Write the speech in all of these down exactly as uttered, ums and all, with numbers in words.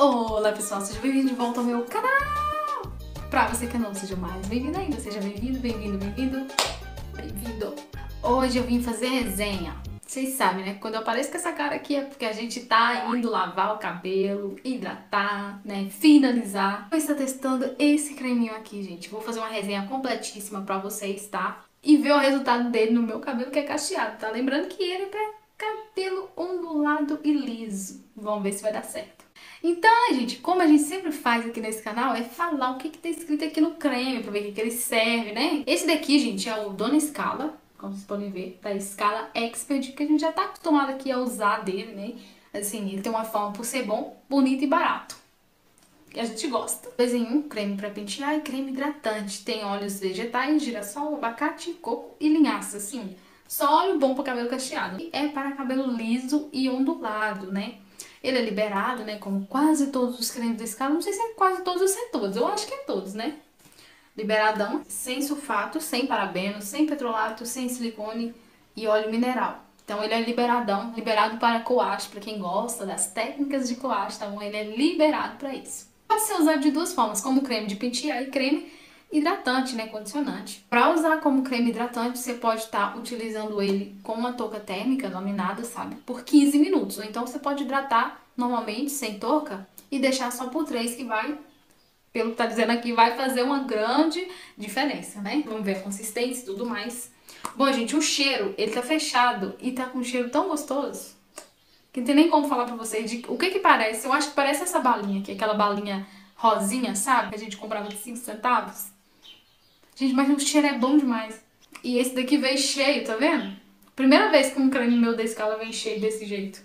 Olá pessoal, seja bem-vindo de volta ao meu canal! Pra você que não seja mais bem-vindo ainda, seja bem-vindo, bem-vindo, bem-vindo, bem-vindo! Hoje eu vim fazer resenha. Vocês sabem, né? Quando eu apareço com essa cara aqui é porque a gente tá indo lavar o cabelo, hidratar, né? Finalizar. Eu estou testando esse creminho aqui, gente. Vou fazer uma resenha completíssima pra vocês, tá? E ver o resultado dele no meu cabelo que é cacheado, tá? Lembrando que ele é pra cabelo ondulado e liso. Vamos ver se vai dar certo. Então, gente, como a gente sempre faz aqui nesse canal, é falar o que que tá escrito aqui no creme, pra ver o que que ele serve, né? Esse daqui, gente, é o Dona Scala, como vocês podem ver, da Scala Expert, que a gente já tá acostumado aqui a usar dele, né? Assim, ele tem uma fama por ser bom, bonito e barato, que a gente gosta. Dois em um, creme pra pentear e creme hidratante. Tem óleos vegetais, girassol, abacate, coco e linhaça, assim. Só óleo bom para cabelo cacheado. E é para cabelo liso e ondulado, né? Ele é liberado, né, como quase todos os cremes da Scala. Não sei se é quase todos ou se é todos. Eu acho que é todos, né? Liberadão, sem sulfato, sem parabenos, sem petrolato, sem silicone e óleo mineral. Então ele é liberadão, liberado para coache, para quem gosta das técnicas de coache, tá bom? Ele é liberado para isso. Pode ser usado de duas formas, como creme de pentear e creme hidratante, né, condicionante. Para usar como creme hidratante, você pode estar utilizando ele com uma touca térmica dominada, sabe, por quinze minutos. Ou então você pode hidratar normalmente, sem touca, e deixar só por três, que vai, pelo que tá dizendo aqui, vai fazer uma grande diferença, né? Vamos ver a consistência e tudo mais. Bom, gente, o cheiro, ele tá fechado e tá com um cheiro tão gostoso que não tem nem como falar pra vocês de o que que parece. Eu acho que parece essa balinha aqui, aquela balinha rosinha, sabe? Que a gente comprava de cinco centavos. Gente, mas o cheiro é bom demais. E esse daqui veio cheio, tá vendo? Primeira vez que um creme meu da Scala vem cheio desse jeito.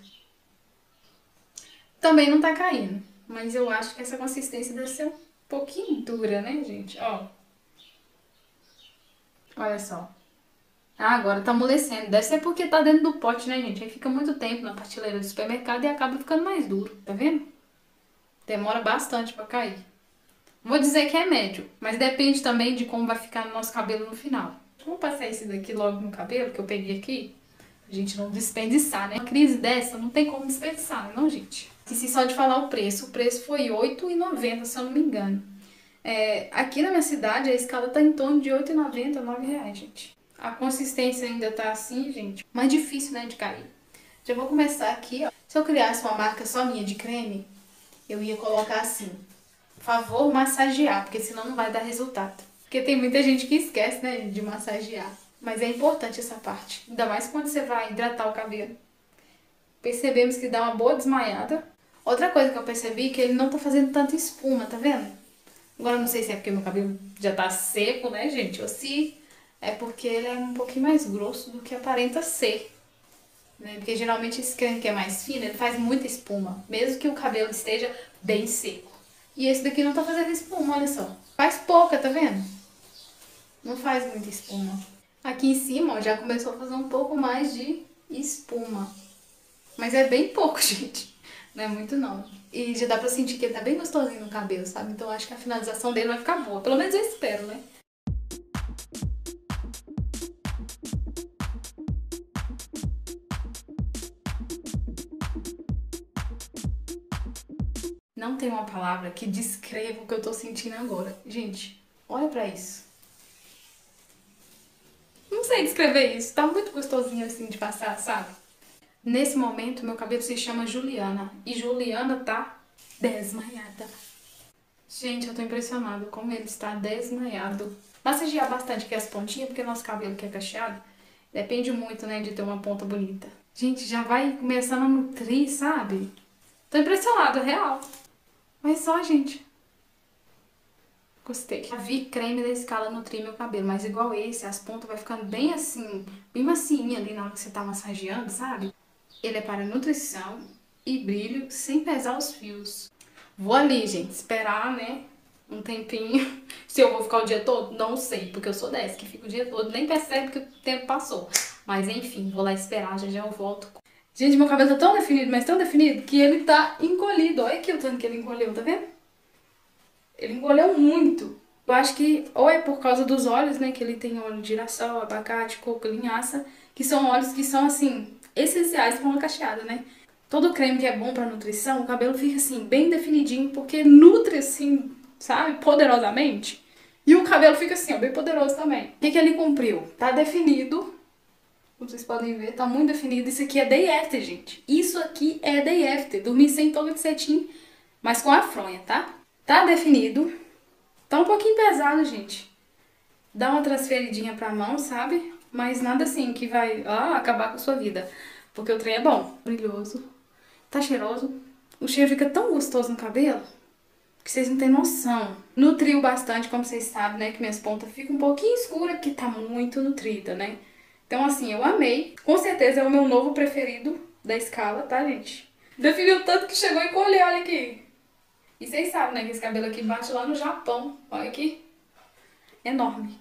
Também não tá caindo. Mas eu acho que essa consistência deve ser um pouquinho dura, né, gente? Ó. Olha só. Ah, agora tá amolecendo. Deve ser porque tá dentro do pote, né, gente? Aí fica muito tempo na prateleira do supermercado e acaba ficando mais duro. Tá vendo? Demora bastante pra cair. Vou dizer que é médio, mas depende também de como vai ficar no nosso cabelo no final. Vamos passar esse daqui logo no cabelo, que eu peguei aqui, pra gente não desperdiçar, né? Uma crise dessa não tem como desperdiçar, não, gente? Esqueci só de falar o preço. O preço foi oito reais e noventa centavos, se eu não me engano. É, aqui na minha cidade, a escala tá em torno de oito reais e noventa centavos, nove reais, gente. A consistência ainda tá assim, gente, mais difícil, né, de cair. Já vou começar aqui, ó. Se eu criasse uma marca só minha de creme, eu ia colocar assim: favor massagear, porque senão não vai dar resultado. Porque tem muita gente que esquece, né, de massagear. Mas é importante essa parte. Ainda mais quando você vai hidratar o cabelo. Percebemos que dá uma boa desmaiada. Outra coisa que eu percebi é que ele não tá fazendo tanta espuma, tá vendo? Agora eu não sei se é porque meu cabelo já tá seco, né, gente? Ou se é porque ele é um pouquinho mais grosso do que aparenta ser. Né? Porque geralmente esse creme que é mais fino, ele faz muita espuma. Mesmo que o cabelo esteja bem seco. E esse daqui não tá fazendo espuma, olha só. Faz pouca, tá vendo? Não faz muita espuma. Aqui em cima, ó, já começou a fazer um pouco mais de espuma. Mas é bem pouco, gente. Não é muito, não. E já dá pra sentir que ele tá bem gostosinho no cabelo, sabe? Então eu acho que a finalização dele vai ficar boa. Pelo menos eu espero, né? Não tem uma palavra que descreva o que eu tô sentindo agora. Gente, olha pra isso. Não sei descrever isso. Tá muito gostosinho assim de passar, sabe? Nesse momento, meu cabelo se chama Juliana. E Juliana tá desmaiada. Gente, eu tô impressionada como ele está desmaiado. Massagear bastante aqui as pontinhas, porque nosso cabelo que é cacheado depende muito, né, de ter uma ponta bonita. Gente, já vai começando a nutrir, sabe? Tô impressionada, real. Mas só, gente. Gostei. Já vi creme da Scala nutrir meu cabelo, mas igual esse, as pontas vai ficando bem assim, bem macinha ali na hora que você tá massageando, sabe? Ele é para nutrição e brilho sem pesar os fios. Vou ali, gente, esperar, né, um tempinho. Se eu vou ficar o dia todo, não sei, porque eu sou dessa, que fica o dia todo, nem percebe que o tempo passou. Mas enfim, vou lá esperar, já já eu volto. Gente, meu cabelo tá tão definido, mas tão definido, que ele tá encolhido. Olha aqui o tanto que ele encolheu, tá vendo? Ele encolheu muito. Eu acho que ou é por causa dos óleos, né, que ele tem óleo de girassol, abacate, coco, linhaça, que são óleos que são, assim, essenciais para uma cacheada, né? Todo creme que é bom pra nutrição, o cabelo fica assim, bem definidinho, porque nutre assim, sabe, poderosamente. E o cabelo fica assim, ó, bem poderoso também. O que que ele cumpriu? Tá definido. Como vocês podem ver, tá muito definido. Isso aqui é day after, gente. Isso aqui é day after. Dormir sem touca de cetim, mas com a fronha, tá? Tá definido. Tá um pouquinho pesado, gente. Dá uma transferidinha pra mão, sabe? Mas nada assim que vai ah, acabar com a sua vida. Porque o trem é bom. Brilhoso. Tá cheiroso. O cheiro fica tão gostoso no cabelo que vocês não têm noção. Nutriu bastante, como vocês sabem, né? Que minhas pontas ficam um pouquinho escuras, porque tá muito nutrida, né? Então, assim, eu amei. Com certeza é o meu novo preferido da escala, tá, gente? Definiu tanto que chegou a encolher, olha aqui. E vocês sabem, né, que esse cabelo aqui bate lá no Japão. Olha aqui. Enorme.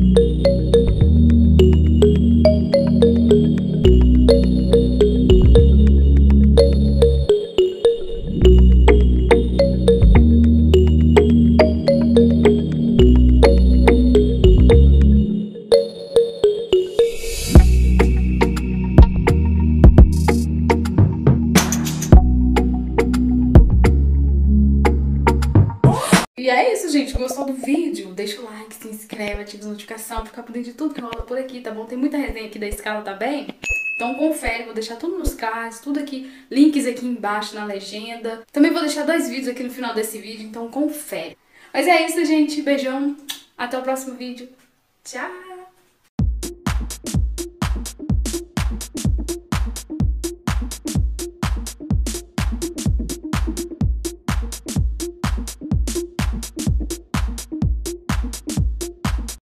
E é isso, gente. Gostou do vídeo? Deixa o like, se inscreve, ativa as notificações pra ficar por dentro de tudo que rola por aqui, tá bom? Tem muita resenha aqui da escala também. Então confere, vou deixar tudo nos cards, tudo aqui, links aqui embaixo na legenda. Também vou deixar dois vídeos aqui no final desse vídeo, então confere. Mas é isso, gente. Beijão. Até o próximo vídeo. Tchau!